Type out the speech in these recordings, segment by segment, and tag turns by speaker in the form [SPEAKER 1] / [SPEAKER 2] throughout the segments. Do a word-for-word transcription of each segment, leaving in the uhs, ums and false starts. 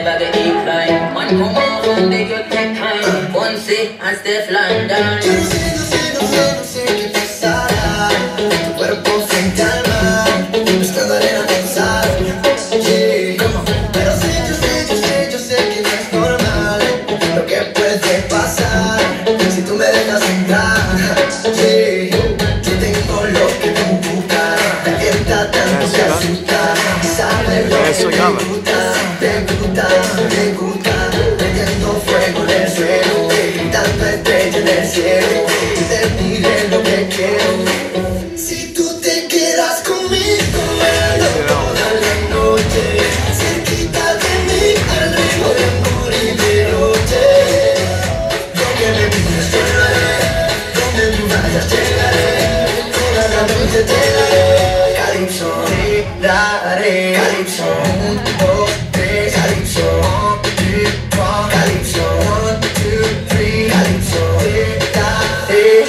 [SPEAKER 1] never get inclined. Man, come on, make you take time. One sit and stay flying down.
[SPEAKER 2] Yo no sé, no sé, no sé, no sé qué pasará. Tu cuerpo frente al mar, buscando arena pensar. Yeah. Pero sé, yo sé, yo sé, yo sé que no es normal lo que puede pasar si tú me dejas entrar. Yeah. Yo tengo lo que tú buscas, te calienta tanto que asusta. Sabes lo que te gusta, te gusta, te gusta. Prendiendo fuego en el suelo, gritando estrella en el cielo. Y te diré lo que quiero. Si tú te quedas conmigo, toda la noche, cerquita de mí, al ritmo de amor y de noche. Lo que me pides yo lo haré, donde tú vayas llegaré, toda la noche te daré. Calypso, te daré. Calypso, un, dos, tres. Calypso, one, two, one. Calypso, one, two, three. Calypso, te daré.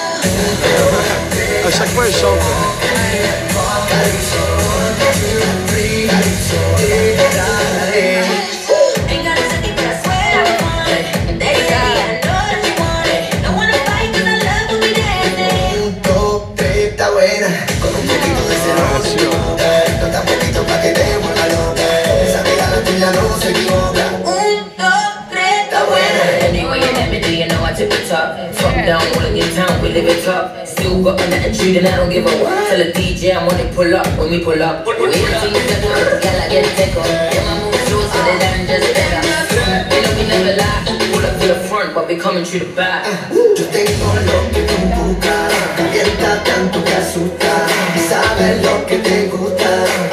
[SPEAKER 3] A chaque fois, elle chante.
[SPEAKER 2] Calypso, one, two, three. Calypso, te daré.
[SPEAKER 1] Ain't gotta say it, but I swear I want. They say I know that you want it. Don't wanna fight 'cause I love when we dancing.
[SPEAKER 2] Un, dos, tres, está buena. Con un poquito de celo, no tan poquito pa' que te vuelva loca. Esa mirada tuya no se equivoca.
[SPEAKER 1] Un, dos, tres, está buena. Anyway, you let me do, you know I took the top. Top down, wanna get down, we live it up. Still got an attitude and I don't give a what. Tell the D J I'm on it, pull up when we pull up. Wait until you step up, girl, I get a take on. Yeah, my moves show so they done just better. You know we never lie, pull up to the front, but we coming through the back.
[SPEAKER 2] Yo tengo lo que tú buscas, calienta tanto que asusta. Sabes lo que te gusta.